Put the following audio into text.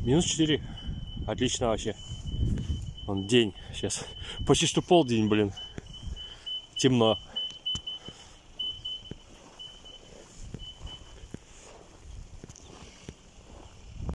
Минус 4. Отлично вообще. Он день сейчас. Почти что полдень, блин. Темно.